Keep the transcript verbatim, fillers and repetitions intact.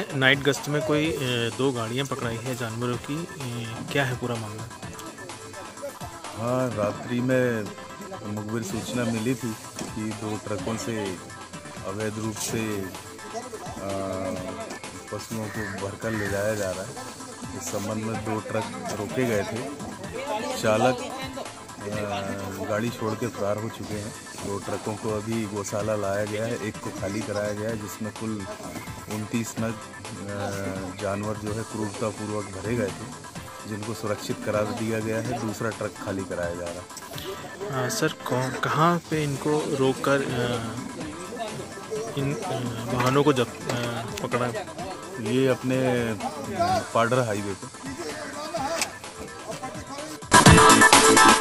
Night गश्त में कोई दो गाड़ियां पकड़ाई है जानवरों की, क्या है पूरा मामला? हाँ, रात्रि में मुखबिर सूचना मिली थी कि दो ट्रकों से अवैध रूप से पशुओं को भरकर ले जाया जा रहा है। इस संबंध में दो ट्रक रोके गए थे। चालक गाड़ी छोड़ के फरार हो चुके हैं। दो ट्रकों को अभी गौशाला लाया गया है, एक को खाली कराया गया है, जिसमें कुल उनतीस नग जानवर जो है क्रूरतापूर्वक भरे गए थे, जिनको सुरक्षित करार दिया गया है। दूसरा ट्रक खाली कराया जा रहा है। सर, कहाँ पे इनको रोककर इन वाहनों को जब पकड़ा? ये अपने पाडर हाईवे पे।